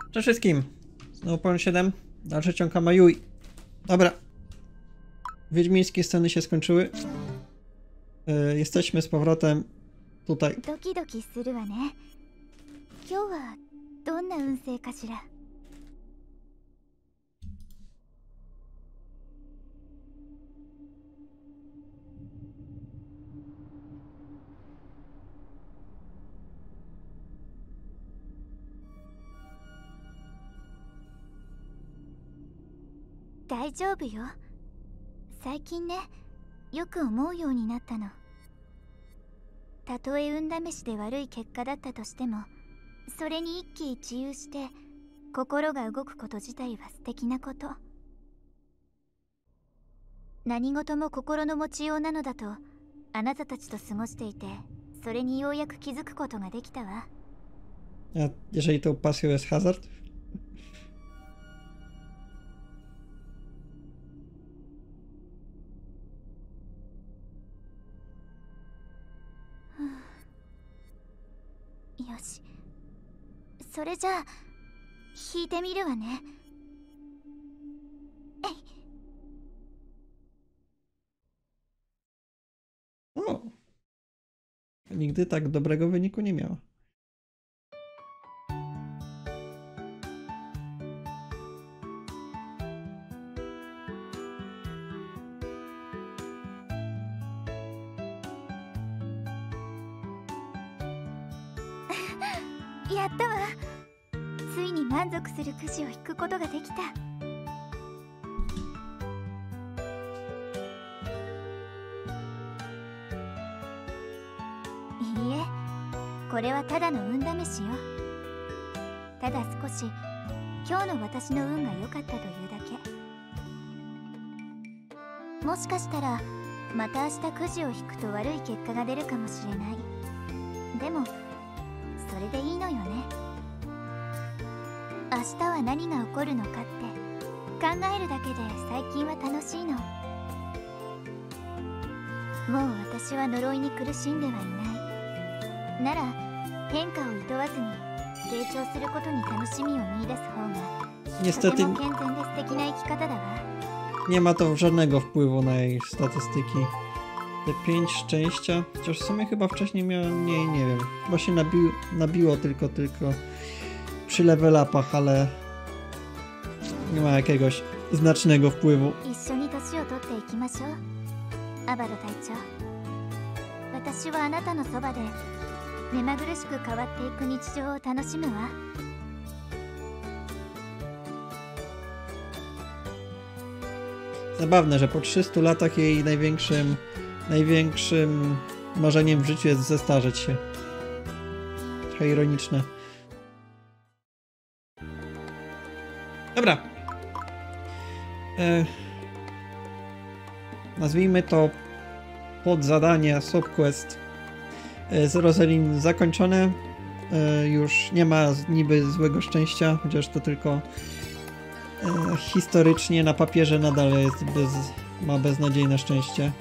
Cześć wszystkim. Znowu Polon 7. Dalszy ciąg Kamajui. Dobra. Wiedźmińskie sceny się skończyły. Jesteśmy z powrotem tutaj. ドキドキするわね。今日はどんな運勢かしら。大丈夫よ。最近ね、よく思うようになったの。たとえ運試しで悪い結果だったとしても、それに一喜一憂して心が動くこと自体は素敵なこと。何事も心の持ちようなのだとあなたたちと過ごしていて、それにようやく気づくことができたわ。 A jeżeli tą pasją jest hazard? よし、それじゃあ弾いてみるわね。 O! Nigdy tak dobrego wyniku nie miała. E やったわ。ついに満足するくじを引くことができた。いいえ、これはただの運試しよ。ただ少し今日の私の運が良かったというだけ。もしかしたらまた明日くじを引くと悪い結果が出るかもしれない。でもそれでいいのよね。明日は何が起こるのかって考えるだけで最近は楽しいの。もう私は呪いに苦しんではいない。なら変化を厭わずに成長することに楽しみを見出す方がとても健全で素敵な生き方だわ。 Nie ma to żadnego wpływu na jej statystyki. Te 5 szczęścia, chociaż w sumie chyba wcześniej miałem mniej, nie wiem. Chyba się nabiło tylko przy level upach, ale nie ma jakiegoś znacznego wpływu. 一緒に年を取っていきましょう。アバロ隊長。私はあなたのそばで目まぐるしく変わっていく日常を楽しむわ。 Zabawne, że po 300 latach jej największym marzeniem w życiu jest zestarzeć się. Trochę ironiczne. Dobra. Nazwijmy to podzadanie subquest z Rosalind zakończone. Już nie ma niby złego szczęścia, chociaż to tylko historycznie na papierze nadal jest ma beznadziejne szczęście.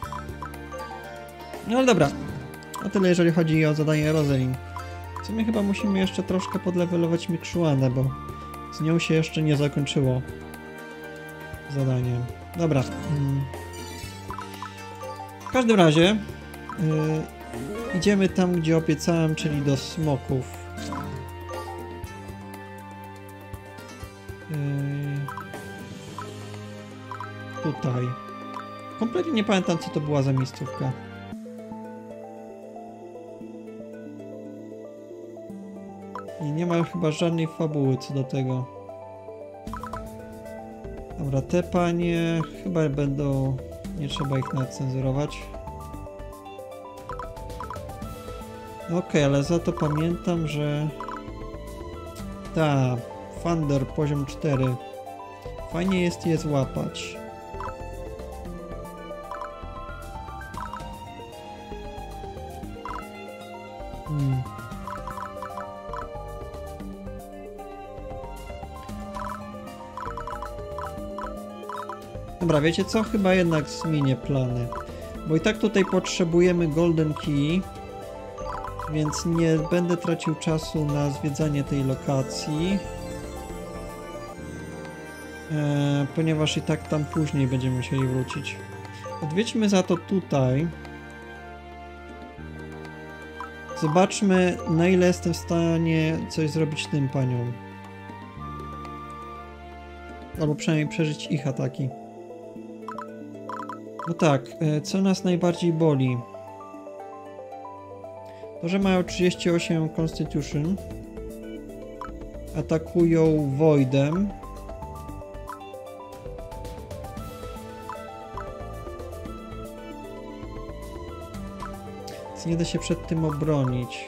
No ale dobra. O tyle jeżeli chodzi o zadanie Rosalind. W sumie chyba musimy jeszcze troszkę podlewelować Mikszuanę, bo z nią się jeszcze nie zakończyło zadanie. Dobra. W każdym razie idziemy tam, gdzie obiecałem, czyli do smoków. Tutaj. Kompletnie nie pamiętam, co to była za miejscówka. I nie ma chyba żadnej fabuły co do tego. Dobra, te panie chyba będą... Nie trzeba ich nacenzurować. Okej, ale za to pamiętam, że... Ta, Thunder poziom 4. Fajnie jest je złapać. Dobra, wiecie co? Chyba jednak zmienię plany. Bo i tak tutaj potrzebujemy Golden Key. Więc nie będę tracił czasu na zwiedzanie tej lokacji. ponieważ i tak tam później będziemy musieli wrócić. Odwiedźmy za to tutaj. Zobaczmy, na ile jestem w stanie coś zrobić tym paniom. Albo przynajmniej przeżyć ich ataki. No tak, co nas najbardziej boli? To, że mają 38 Constitution. Atakują Voidem. Więc nie da się przed tym obronić.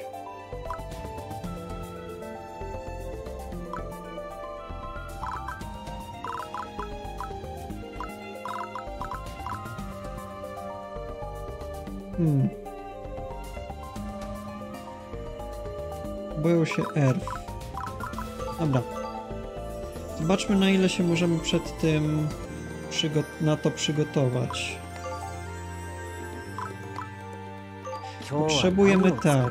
Boją się Earth. Dobra. Zobaczmy, na ile się możemy przed tym na to przygotować. Potrzebujemy tak.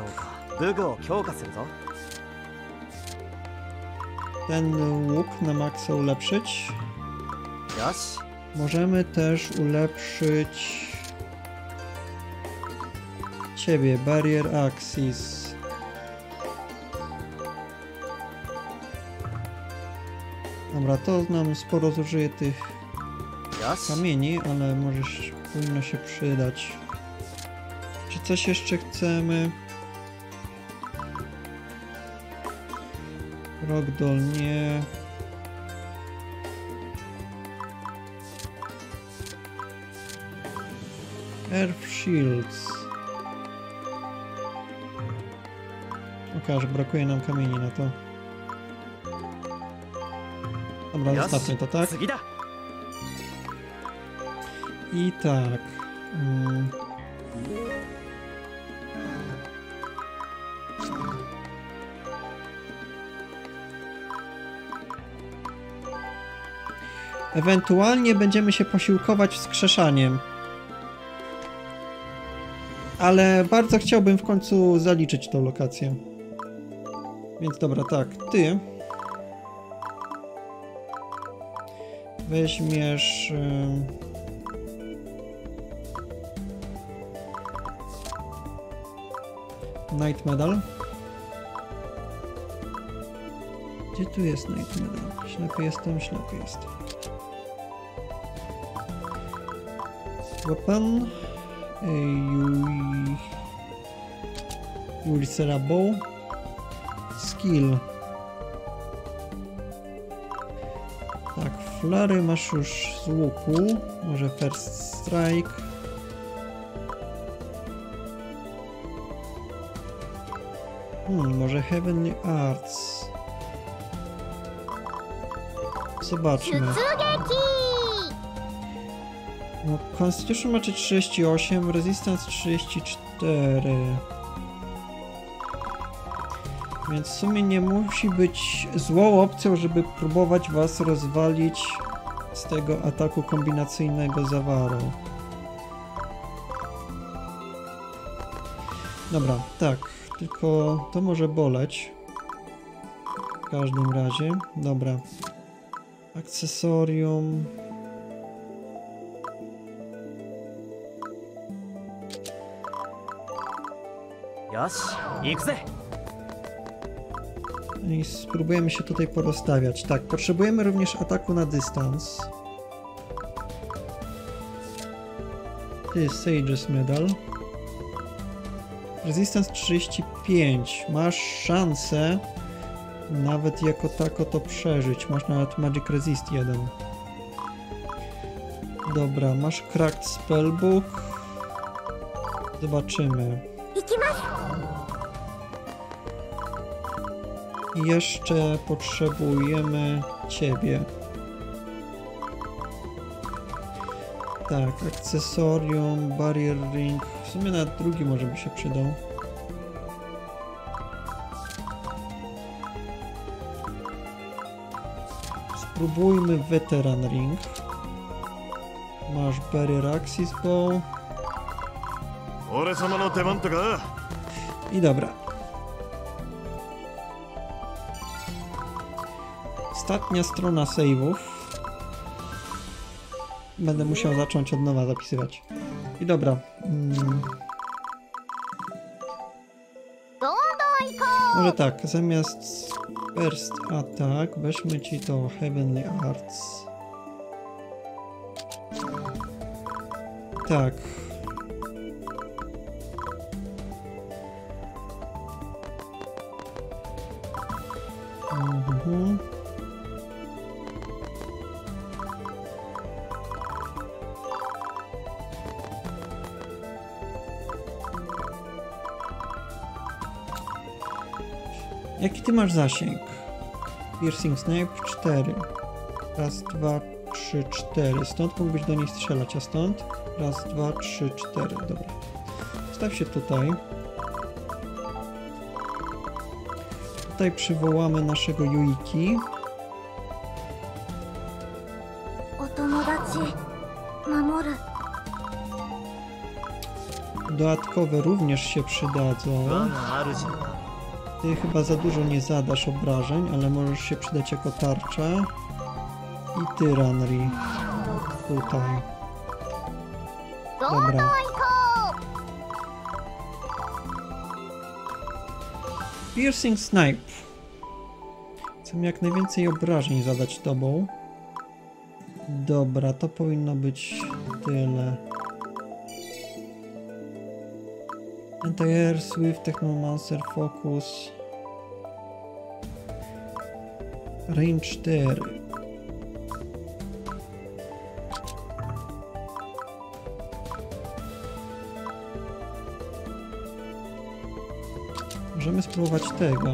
Ten łuk na maksa ulepszyć. Możemy też ulepszyć ciebie, Barrier Axis. Dobra, to nam sporo zużyje tych kamieni, ale może powinno się przydać. Czy coś jeszcze chcemy? Rogdoll nie. Earth Shields. Okaże, brakuje nam kamieni na to. Dobra, zostawmy to, tak? I tak. Ewentualnie będziemy się posiłkować wskrzeszaniem. Ale bardzo chciałbym w końcu zaliczyć tą lokację. Więc dobra, tak, ty weźmiesz Night Medal. Gdzie tu jest Night Medal? Ślepy jestem, ślepy jest. Weapon. Ulicera Bow. Skill. Tak, flary masz już z łuku. Może First Strike. Może Heavenly Arts. Zobaczmy. No, Constitution macie 38, Resistance 34. Więc w sumie nie musi być złą opcją, żeby próbować was rozwalić z tego ataku kombinacyjnego Zawarą. Dobra, tak. Tylko to może boleć. W każdym razie. Dobra. Akcesorium. I spróbujemy się tutaj porozstawiać. Tak, potrzebujemy również ataku na dystans. To jest Sage's Medal. Resistance 35. Masz szansę nawet jako tako to przeżyć. Masz nawet Magic Resist 1. Dobra, masz Cracked Spellbook. Zobaczymy. I jeszcze potrzebujemy ciebie. Tak, akcesorium, Barrier Ring. W sumie nawet drugi może by się przydał. Spróbujmy Veteran Ring. Masz Barrier Axis Bow. I dobra. Ostatnia strona save'ów. będę musiał zacząć od nowa zapisywać. I dobra. Może tak, zamiast First Attack weźmy ci to Heavenly Arts. Tak. Jaki ty masz zasięg? Piercing Snipe 4. Raz, dwa, trzy, cztery. Stąd mógłbyś do niej strzelać, a stąd? Raz, dwa, trzy, cztery. Dobra. Staw się tutaj. Tutaj przywołamy naszego Yuiki. Dodatkowe również się przydadzą. Ty chyba za dużo nie zadasz obrażeń, ale możesz się przydać jako tarcza. I ty, Ranri. Tutaj. Dobra. Piercing Snipe. Chcę jak najwięcej obrażeń zadać tobą. Dobra, to powinno być tyle. Anti-Air, Swift, Technomancer, Focus. Range 4. Możemy spróbować tego.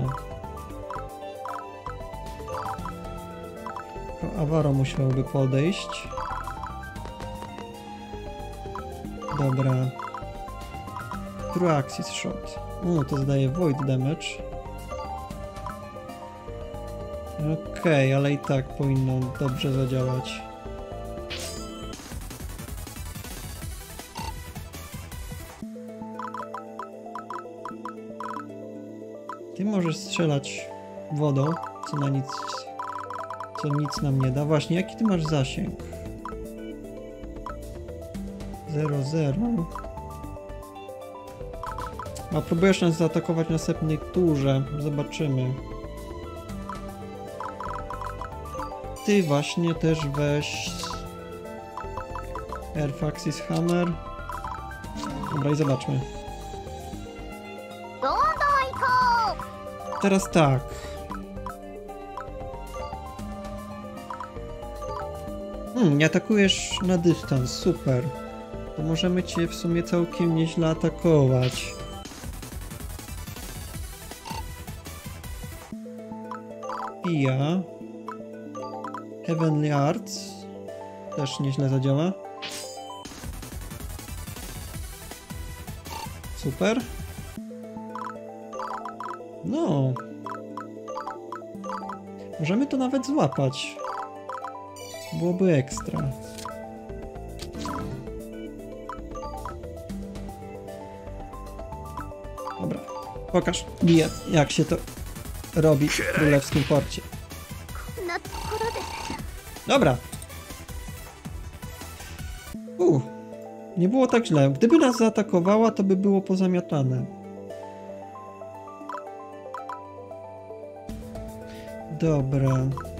Tylko Avaro musiałby podejść. Dobra. True Axis Shot. To zadaje Void Damage. Okej, ale i tak powinno dobrze zadziałać. Ty możesz strzelać wodą, co nic nam nie da. Właśnie, jaki ty masz zasięg? 0,0. A próbujesz nas zaatakować w następnej turze. Zobaczymy. Ty właśnie też weź Airfaxis Hammer. Dobra, i zobaczmy. Teraz tak. Nie atakujesz na dystans, super. To możemy cię w sumie całkiem nieźle atakować. Pija. Heavenly Arts. Też nieźle zadziała. Super. No. Możemy to nawet złapać. Byłoby ekstra. Dobra. Pokaż, Biet, jak się to robi w królewskim porcie. Dobra. Nie było tak źle. Gdyby nas zaatakowała, to by było pozamiatane. Dobra.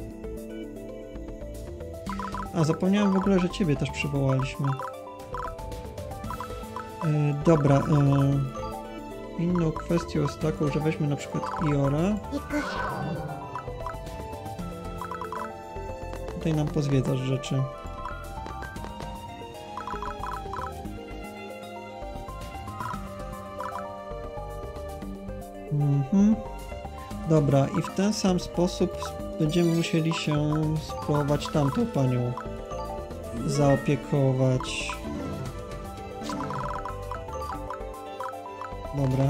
A, zapomniałem w ogóle, że ciebie też przywołaliśmy. Dobra. Inną kwestią jest taką, że weźmy na przykład Iora. Tutaj nam pozwiedzasz rzeczy. Dobra, i w ten sam sposób będziemy musieli się spróbować tamtą panią zaopiekować. Dobra.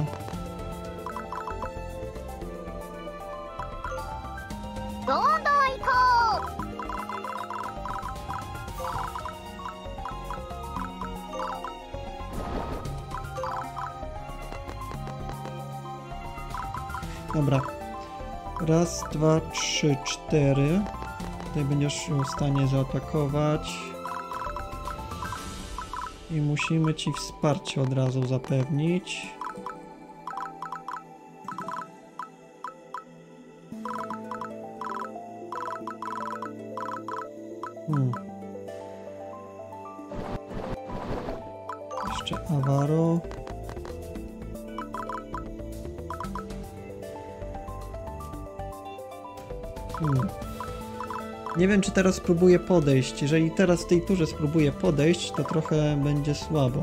Dobra. Raz, dwa, trzy, cztery. Tutaj będziesz w stanie zaatakować. I musimy ci wsparcie od razu zapewnić. Jeszcze Avaro. Nie wiem, czy teraz spróbuję podejść. Jeżeli teraz w tej turze spróbuję podejść, to trochę będzie słabo.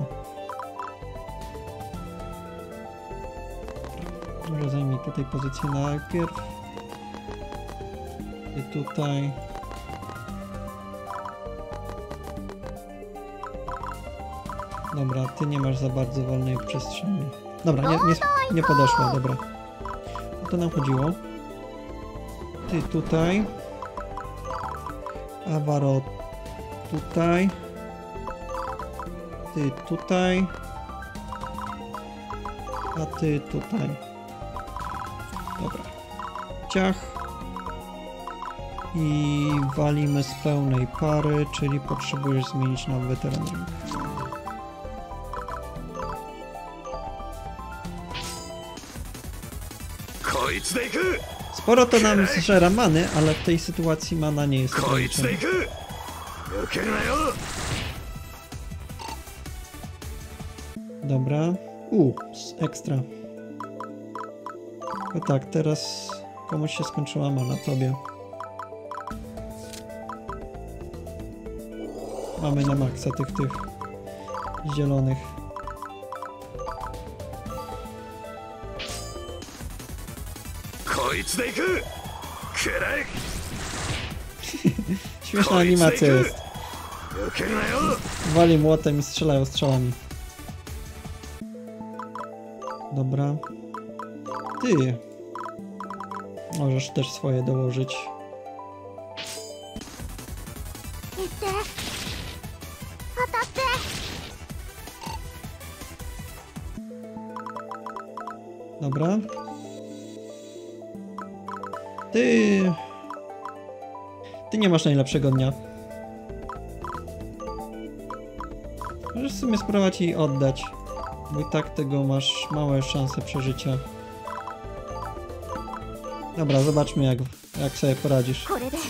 Może zajmij tutaj pozycję najpierw. I tutaj. Dobra, ty nie masz za bardzo wolnej przestrzeni. Dobra, nie podeszła, dobra. O to nam chodziło. Ty tutaj. Avaro tutaj. Ty tutaj. A ty tutaj. Dobra. Ciach. I walimy z pełnej pary, czyli potrzebujesz zmienić na weteraninг. Sporo to nam zżera many, ale w tej sytuacji mana nie jest ograniczona. Dobra. Ekstra. O tak, teraz komuś się skończyła mana, tobie. Mamy na maksa tych zielonych. Śmieszna animacja jest. Wali młotem i strzelają strzałami. Dobra. Ty. Możesz też swoje dołożyć. Dobra. Ty nie masz najlepszego dnia. Możesz w sumie spróbować jej oddać. Bo i tak tego masz małe szanse przeżycia. Dobra, zobaczmy jak sobie poradzisz.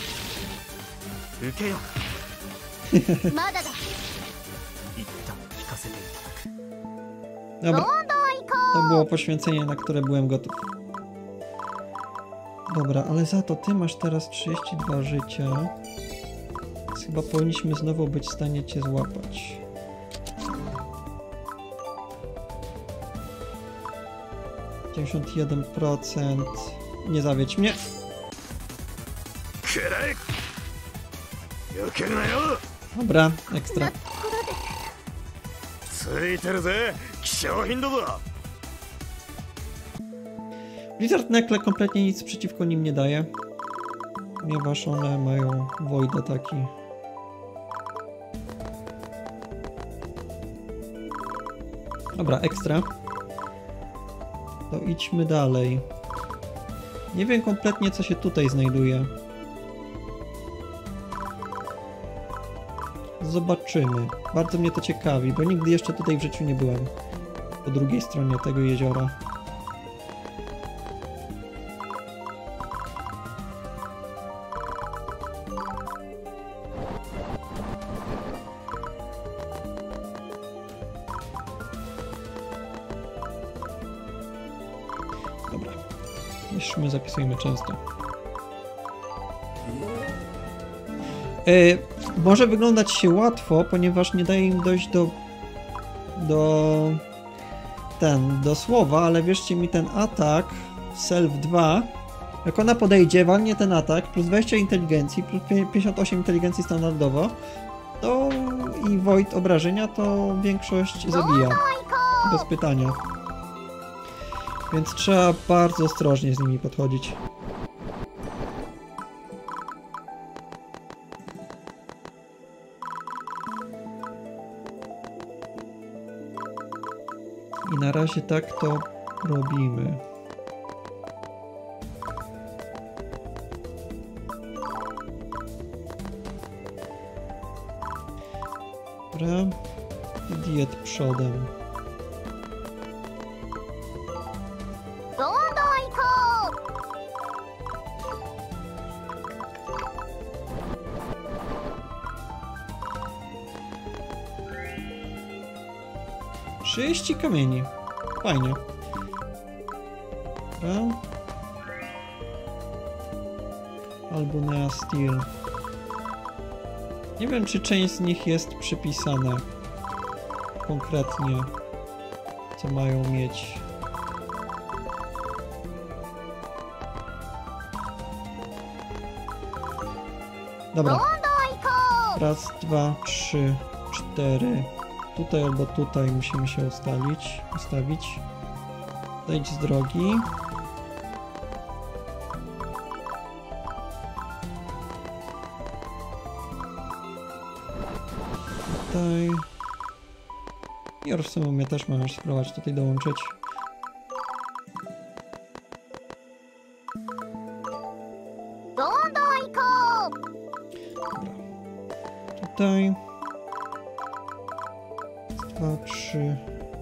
Dobra. To było poświęcenie, na które byłem gotów. Dobra, ale za to ty masz teraz 32 życia. Więc chyba powinniśmy znowu być w stanie cię złapać. %. Nie zawiedź mnie. Dobra, ekstra. Blizzard Nekle kompletnie nic przeciwko nim nie daje, ponieważ one mają void ataki. Dobra, ekstra. To idźmy dalej. Nie wiem kompletnie, co się tutaj znajduje. Zobaczymy. Bardzo mnie to ciekawi, bo nigdy jeszcze tutaj w życiu nie byłem. Po drugiej stronie tego jeziora. Dobra. Jeszcze zapisujemy często. Może wyglądać się łatwo, ponieważ nie daje im dojść do słowa, ale wierzcie mi, ten atak Self 2, jak ona podejdzie, walnie ten atak, plus 20 inteligencji, plus 58 inteligencji standardowo, to i void obrażenia, to większość zabija. Bez pytania. Więc trzeba bardzo ostrożnie z nimi podchodzić. I na razie tak to robimy. Dobra. Diet przodem. どんどん行こう。 30 kamieni. Fajnie. Dobra. Albunea Steel. Nie wiem, czy część z nich jest przypisane konkretnie, co mają mieć. Dobra. Raz, dwa, trzy, cztery. Tutaj albo tutaj musimy się ustawić. Zejdź z drogi. Tutaj. I już w sumie mnie też możesz spróbować tutaj dołączyć. Dobra. Tutaj. 2, 3.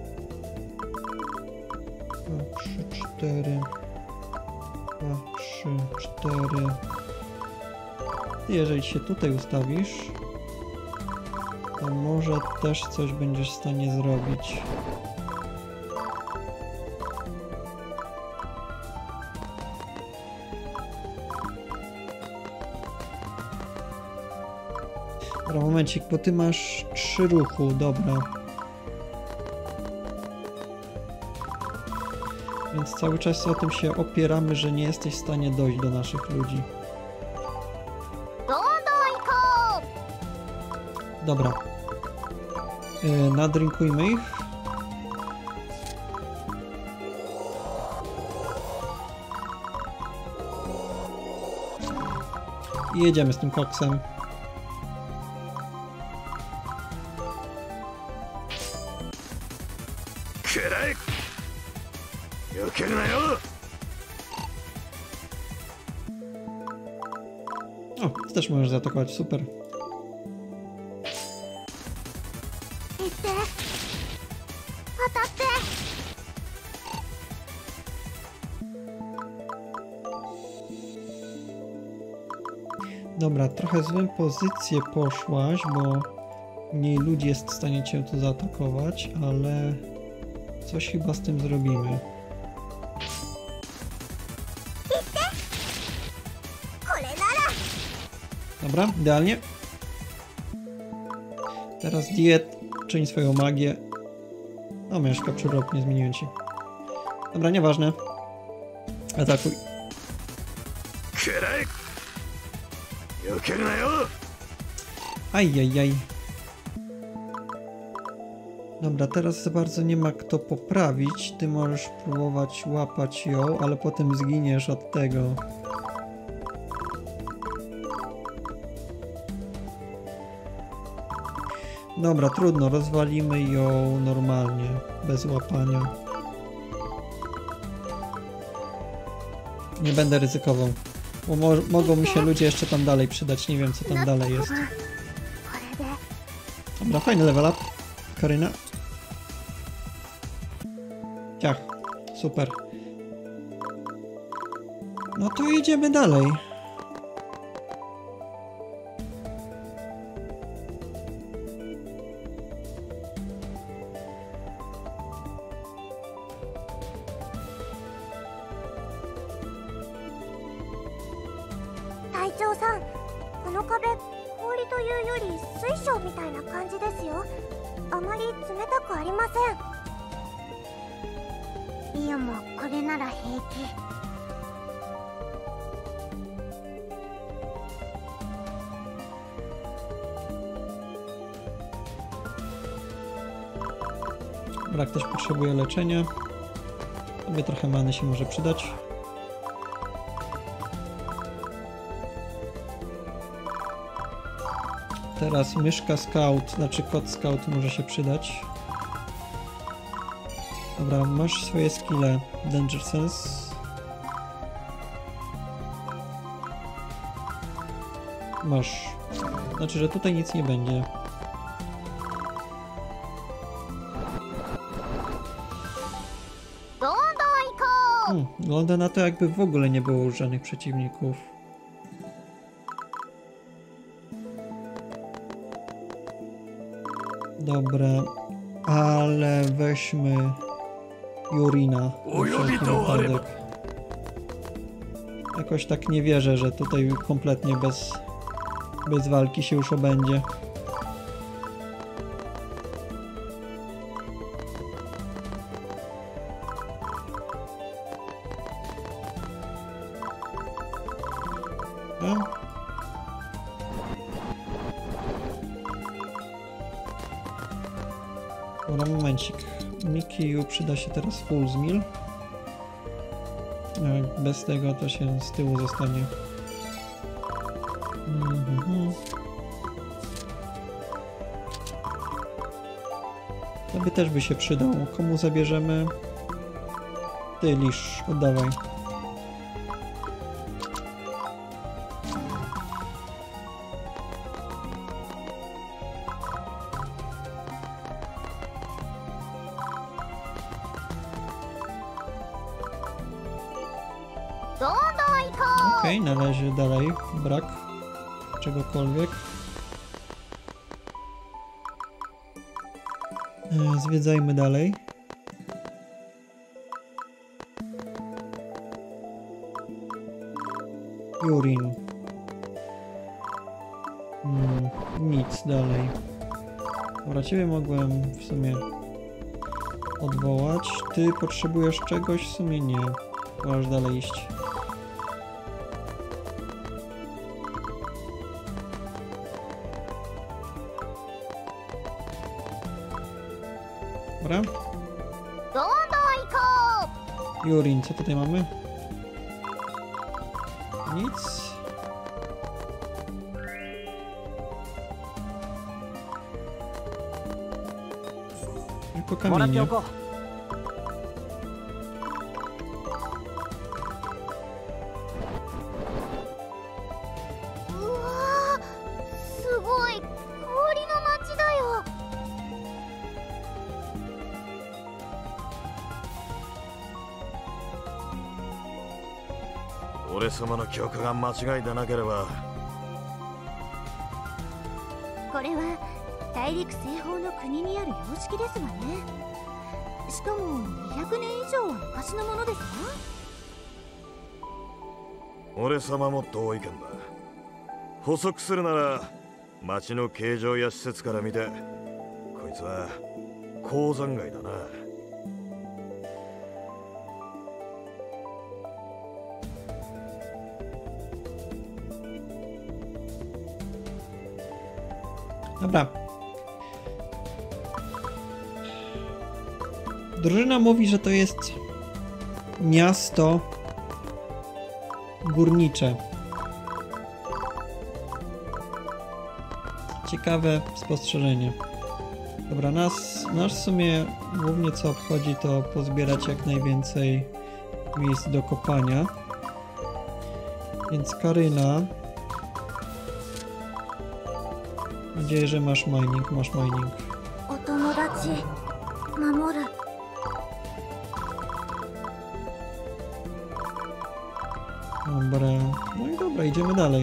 2, 3, 4. 2, 3, 4. Jeżeli się tutaj ustawisz, to może też coś będziesz w stanie zrobić. Dobra, momencik, bo ty masz 3 ruchu, dobra. Więc cały czas o tym się opieramy, że nie jesteś w stanie dojść do naszych ludzi. Dobra. Nadrinkujmy ich. I jedziemy z tym koksem. O, ty też możesz zaatakować, super. Dobra, trochę złą pozycję poszłaś, bo mniej ludzi jest w stanie cię tu zaatakować, ale coś chyba z tym zrobimy. Dobra, idealnie. Teraz Diet, czyń swoją magię. No myszka, przyrok, nie zmieniłem ci. Dobra, nieważne. Atakuj. Ajajaj. Dobra, teraz za bardzo nie ma kto poprawić. Ty możesz próbować łapać ją, ale potem zginiesz od tego. Dobra, trudno, rozwalimy ją normalnie, bez łapania. Nie będę ryzykował, bo mogą mi się ludzie jeszcze tam dalej przydać, nie wiem co tam dalej jest. Dobra, fajny level up, Karyna. Ciach, super. No to jedziemy dalej. Dobra, ktoś potrzebuje leczenia. Tobie trochę many się może przydać. Teraz myszka scout, znaczy kot scout może się przydać. Dobra, masz swoje skille. Danger sense. Masz. Znaczy, że tutaj nic nie będzie. Wygląda na to, jakby w ogóle nie było żadnych przeciwników. Dobra, ale weźmy Yurina na wszelki wypadek. Jakoś tak nie wierzę, że tutaj kompletnie bez walki się już obędzie. Dobra, momencik. Mikiju przyda się teraz full zmill. Bez tego to się z tyłu zostanie. To by też by się przydał. Komu zabierzemy? Ty, Lisz, oddawaj. Okej, należy dalej. Brak czegokolwiek. Zwiedzajmy dalej. Yurin. Nic dalej. Dobra, ciebie mogłem w sumie odwołać. Ty potrzebujesz czegoś? W sumie nie. Możesz dalej iść. Dobra. Yurin, co tutaj mamy? Nic. Tylko kamienie. 俺様の記憶が間違いでなければ。 これは大陸西方の国にある様式ですわね。しかも200年以上は昔のものですわ。 俺様も同意見だ。補足するなら町の形状や施設から見てこいつは鉱山街だな。 Dobra. Drużyna mówi, że to jest miasto górnicze. Ciekawe spostrzeżenie. Dobra, nas w sumie głównie co obchodzi, to pozbierać jak najwięcej miejsc do kopania. Więc Karyna. Mam nadzieję, że masz mining. Dobra, no i dobra, idziemy dalej.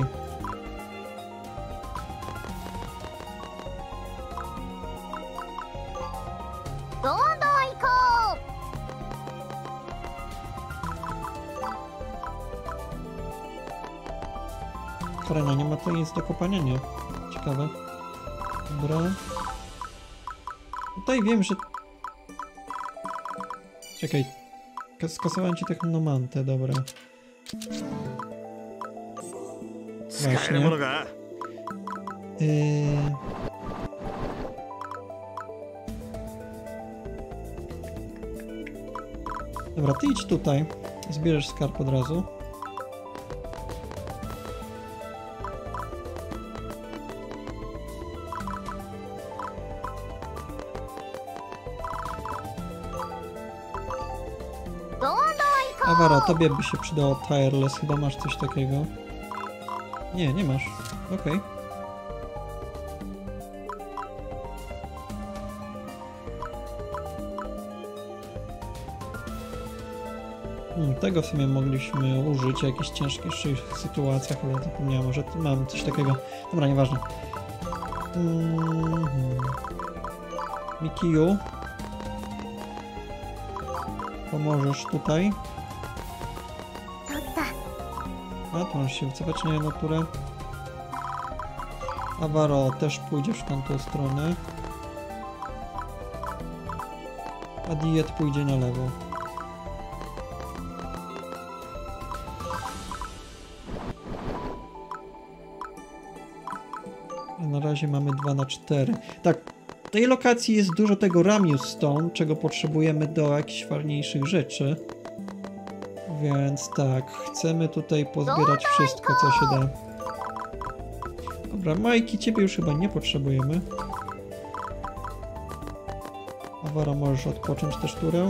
Karena, nie ma tu nic do kopania? Nie. Ciekawe. Dobra. Tutaj wiem, że... Czekaj. Skasowałem ci technomantę, dobra. Właśnie. Dobra, ty idź tutaj. Zbierzesz skarb od razu. Awara, tobie by się przydało tireless, chyba masz coś takiego. Nie, nie masz. Okej. Tego w sumie mogliśmy użyć w jakichś ciężkich sytuacjach, ale zapomniałem, że tu mam coś takiego. Dobra, nieważne. Mikiu. Pomożesz tutaj. A, tu możesz się wycofać na naturę. Avaro też pójdziesz w tamtą stronę. A Diet pójdzie na lewo. A na razie mamy 2 na 4. Tak, w tej lokacji jest dużo tego Ramius Stone, czego potrzebujemy do jakichś ważniejszych rzeczy. Więc tak, chcemy tutaj pozbierać wszystko, co się da. Dobra, Majki, ciebie już chyba nie potrzebujemy. Avaro, możesz odpocząć też turę.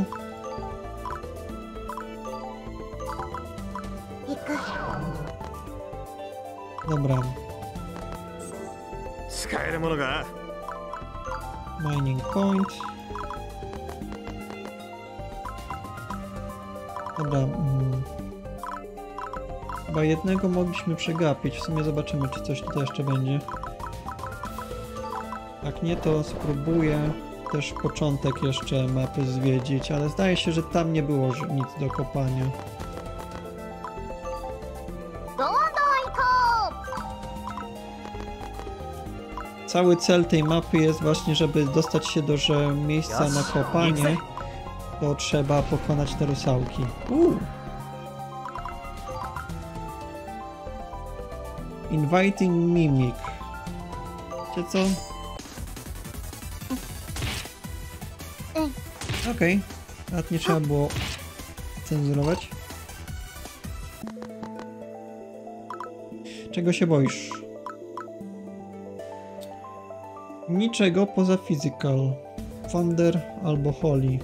Dobra. Mining point. Dobra. Chyba jednego mogliśmy przegapić. W sumie zobaczymy, czy coś tutaj jeszcze będzie. Jak nie, to spróbuję też początek jeszcze mapy zwiedzić, ale zdaje się, że tam nie było nic do kopania. Cały cel tej mapy jest właśnie, żeby dostać się do miejsca na kopanie, to trzeba pokonać te rusałki. Inviting Mimic. Wiecie co? Okej. Nawet nie trzeba było cenzurować. Czego się boisz? Niczego poza physical. Thunder albo Holy.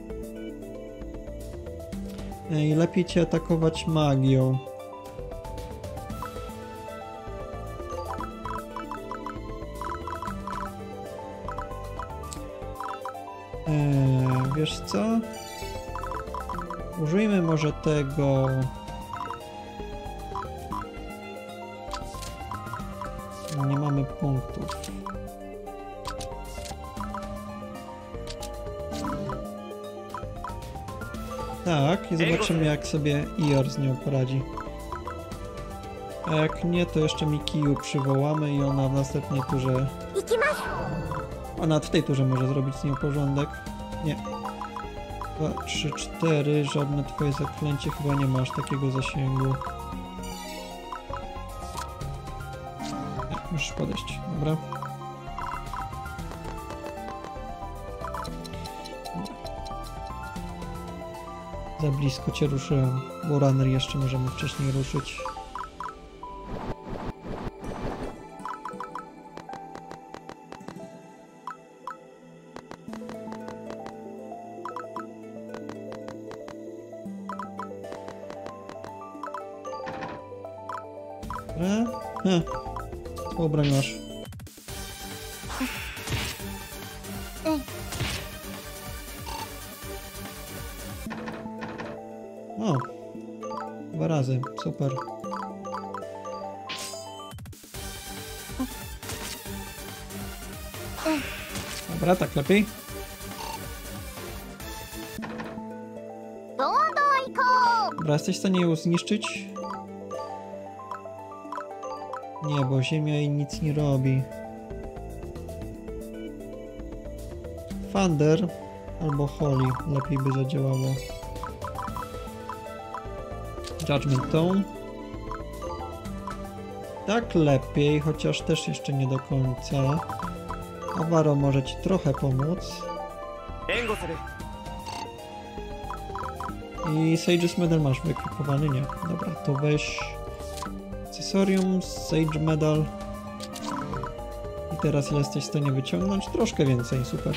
I lepiej cię atakować magią. Wiesz co? Użyjmy może tego... Nie mamy punktów. Tak, i zobaczymy, jak sobie Ior z nią poradzi. A jak nie, to jeszcze Mikiu przywołamy i ona w następnej turze... Ona w tej turze może zrobić z nią porządek. Nie. 2, 3, 4. Żadne twoje zaklęcie chyba nie masz takiego zasięgu. Nie, musisz podejść. Dobra. Za blisko cię ruszyłem, bo runner jeszcze możemy wcześniej ruszyć. Co broń masz? O! 2 razy, super. Dobra, tak lepiej. Dobra, jesteś w stanie ją zniszczyć? Nie, bo ziemia jej nic nie robi. Thunder albo Holy lepiej by zadziałało. Judgment Tone. Tak lepiej, chociaż też jeszcze nie do końca. Avaro może ci trochę pomóc. I Sage's Medal masz wyekwipowany? Nie. Dobra, to weź Accessorium, Sage Medal. I teraz ile jesteś w stanie wyciągnąć? Troszkę więcej, super.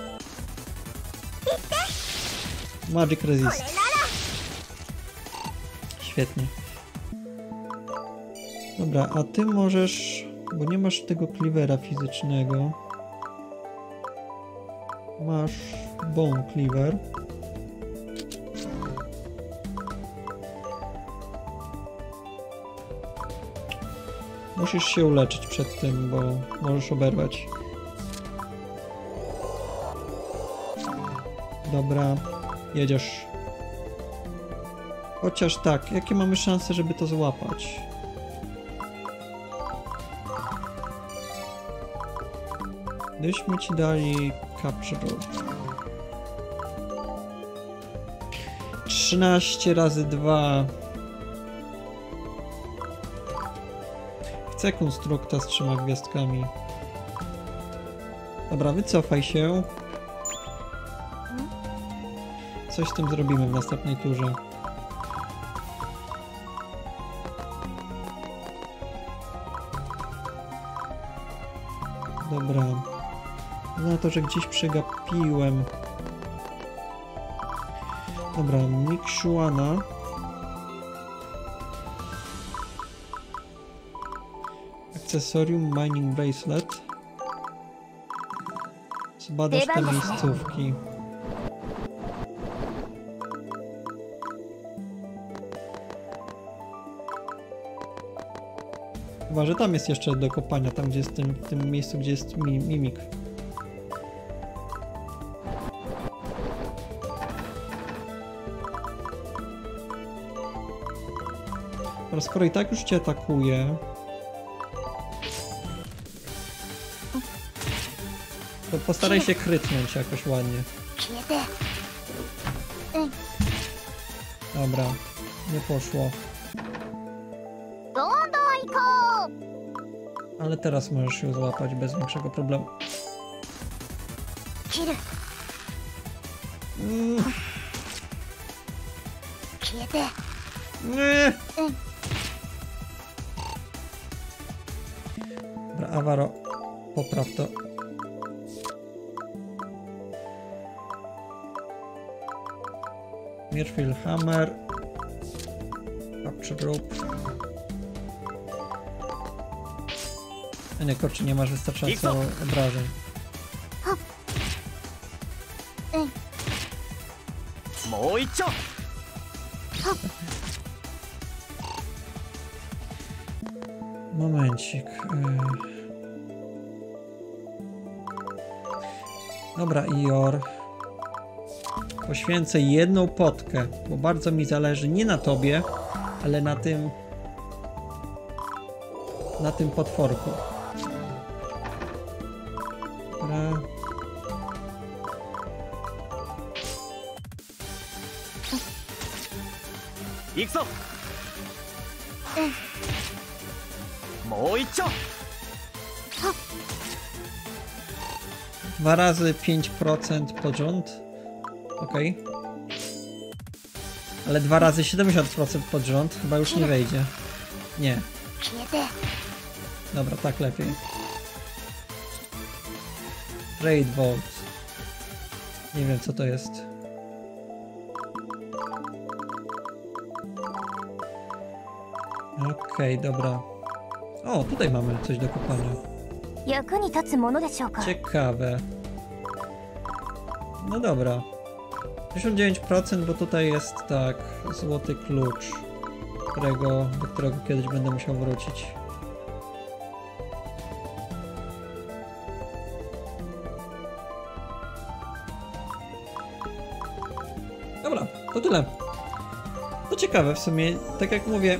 Magic Resist. Świetnie. Dobra, a ty możesz... Bo nie masz tego cleavera fizycznego. Masz Bone Cleaver. Musisz się uleczyć przed tym, bo możesz oberwać. Dobra, jedziesz. Chociaż tak, jakie mamy szanse, żeby to złapać? Gdybyśmy ci dali capture rope. 13 razy 2. Chcę konstrukta z 3 gwiazdkami. Dobra, wycofaj się. Coś z tym zrobimy w następnej turze. Dobra. Na to, że gdzieś przegapiłem. Dobra, Mikshuana. Akcesorium Mining Bracelet. Zbadasz te miejscówki. Chyba, że tam jest jeszcze do kopania, tam gdzie jest w tym miejscu, gdzie jest mimik. Ale skoro i tak już cię atakuje, to postaraj się krytnąć jakoś ładnie. Dobra, nie poszło. Ale teraz możesz ją złapać bez większego problemu. Nie. Dobra, Avaro, popraw to. Mirfield Hammer. Capture Rope. A nie, kurczę, nie masz wystarczająco obrażeń. Momencik. Dobra, Ior. Poświęcę jedną potkę, bo bardzo mi zależy nie na tobie, ale na tym potworku. Dobra. Dwa razy 5% pod rząd. Okej. Ale 2 razy 70% pod rząd chyba już nie wejdzie. Nie. Dobra, tak lepiej. Raid Vault. Nie wiem co to jest. Okej, dobra. O, tutaj mamy coś do kopania. Ciekawe. No dobra. 59%, bo tutaj jest tak, złoty klucz, do którego kiedyś będę musiał wrócić. Dobra, to tyle. To ciekawe w sumie, tak jak mówię.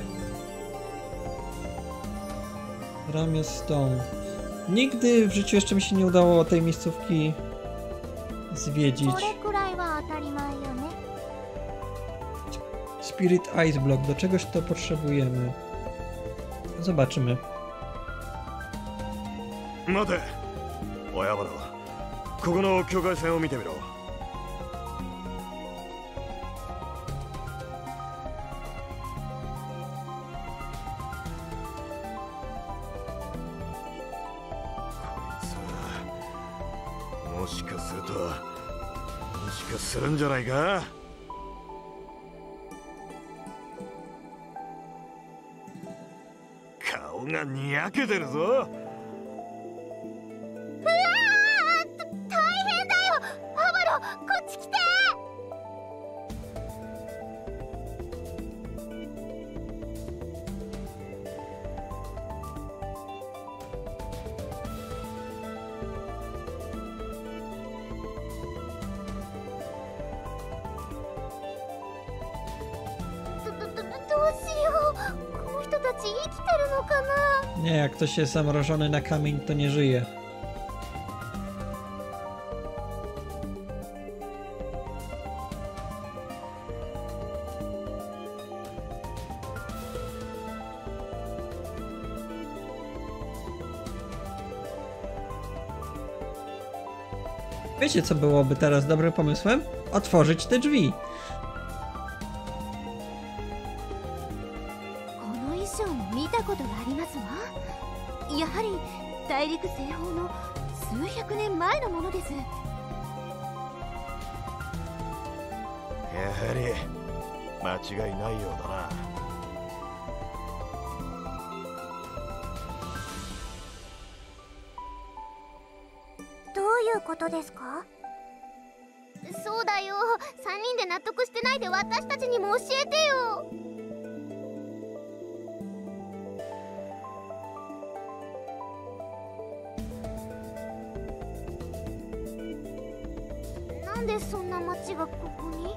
Ramię Stone. Nigdy w życiu jeszcze mi się nie udało tej miejscówki zwiedzić. Spirit Ice Block, do czegoś to potrzebujemy. Zobaczymy. 待て、親原、ここの境界線を見てみろ。こいつはもしかするんじゃないか。顔がにやけてるぞ。 しよう。この人たち生きてるのかな。 Nie, jak ktoś jest zamrożony na kamień, to nie żyje. Wiecie, co byłoby teraz dobrym pomysłem? Otworzyć te drzwi. この衣装も見たことがありますわ。やはり大陸西方の数百年前のものです。 やはり間違いないようだな。 どういうことですか？そうだよ。3人で納得してないで私たちにも教えてよ。なんでそんな町がここに？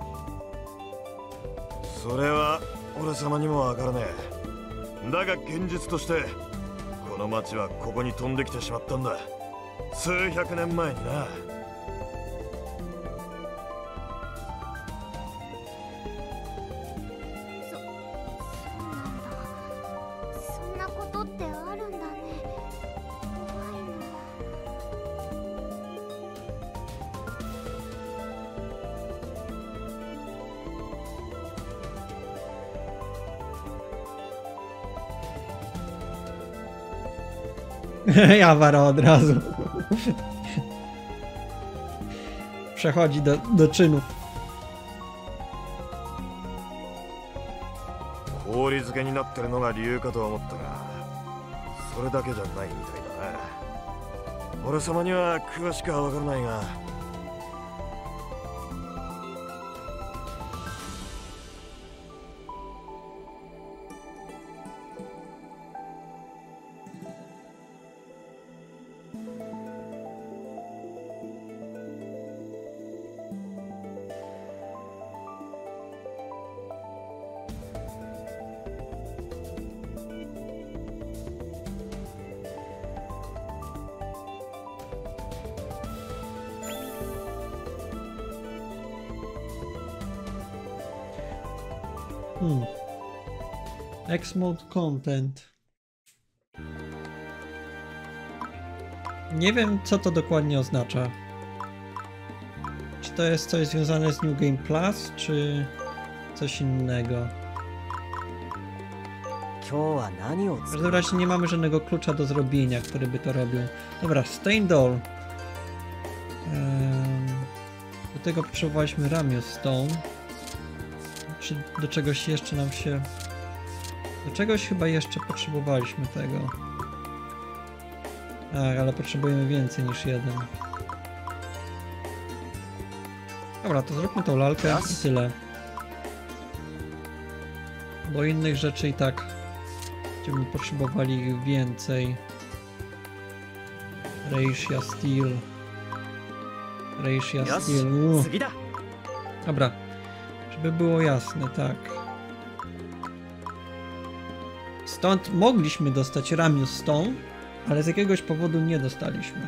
それは俺様にもわからねえ。だが現実としてこの町はここに飛んできてしまったんだ。数百年前にな。 そうなんだ。そんなことってあるんだね。怖いな。 Jawara od razu. Przechodzi do czynów. 氷漬けになってるのが理由かと思ったが、それだけじゃないみたいだな。俺様には詳しくはわからないが。 X-Mode Content. Nie wiem, co to dokładnie oznacza. Czy to jest coś związane z New Game Plus, czy coś innego? W każdym razie nie mamy żadnego klucza do zrobienia, który by to robił. Dobra, Stain Doll. Do tego potrzebowaliśmy Ramius Stone. Czy do czegoś jeszcze nam się... Do czegoś chyba jeszcze potrzebowaliśmy tego. Ale potrzebujemy więcej niż jeden. Dobra, to zróbmy tą lalkę i tyle. Bo innych rzeczy i tak będziemy potrzebowali więcej. Reisha Steel. Reisha Steel. Dobra. Żeby było jasne, tak. Stąd mogliśmy dostać Ramius Stone, ale z jakiegoś powodu nie dostaliśmy.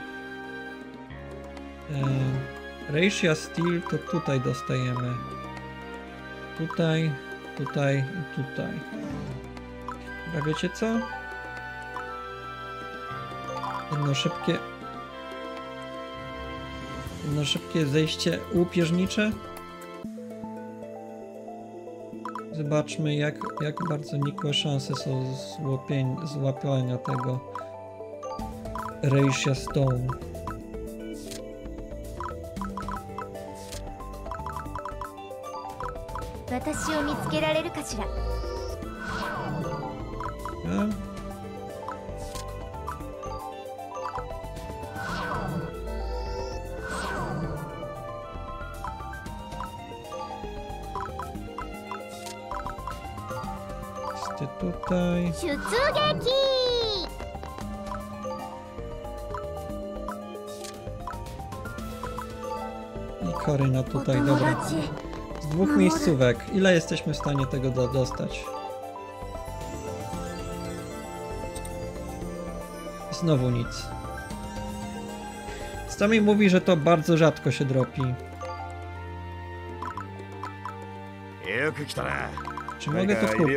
Reisha Steel to tutaj dostajemy. Tutaj, tutaj i tutaj. A wiecie co? Jedno szybkie zejście łupieżnicze. Zobaczmy, jak bardzo nikłe szanse są złapania tego Reisha Stone. Tutaj. I Koryna tutaj, dobra. Z dwóch miejscówek. Ile jesteśmy w stanie tego dostać? Znowu nic. Stami mówi, że to bardzo rzadko się dropi. よく来たな。 Czy mogę to kupić?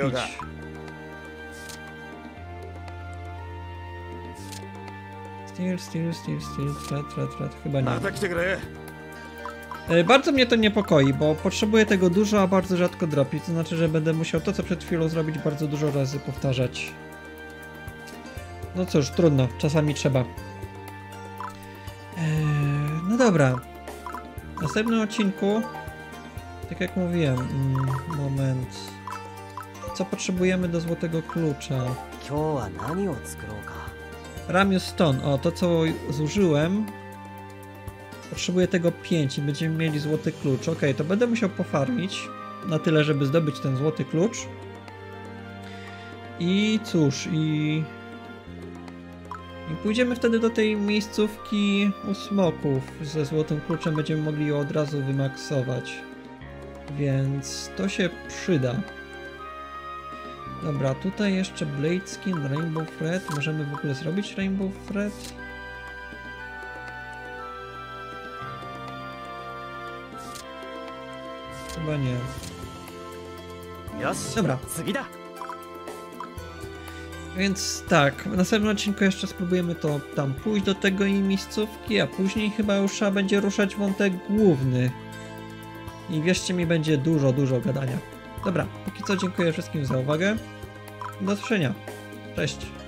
Steel, chyba nie. また来てくれ。 Bardzo mnie to niepokoi, bo potrzebuję tego dużo, a bardzo rzadko dropi. To znaczy, że będę musiał to, co przed chwilą zrobić, bardzo dużo razy powtarzać. No cóż, trudno. Czasami trzeba. No dobra. W następnym odcinku, tak jak mówiłem, moment. Co potrzebujemy do złotego klucza? 今日は何を作ろうか。 Ramius Stone. O, to co zużyłem. Potrzebuję tego 5 i będziemy mieli złoty klucz. Ok, to będę musiał pofarmić na tyle, żeby zdobyć ten złoty klucz. I cóż, i pójdziemy wtedy do tej miejscówki u smoków. Ze złotym kluczem będziemy mogli ją od razu wymaksować. Więc to się przyda. Dobra, tutaj jeszcze Blade Skin, Rainbow Thread. Możemy w ogóle zrobić Rainbow Thread? Chyba nie. よし、 Dobra. 次だ。 Więc tak, w następnym odcinku jeszcze spróbujemy to tam pójść do tego i miejscówki, a później chyba już trzeba będzie ruszać wątek główny. I wierzcie mi, będzie dużo gadania. Dobra, póki co dziękuję wszystkim za uwagę. Do zobaczenia. Cześć.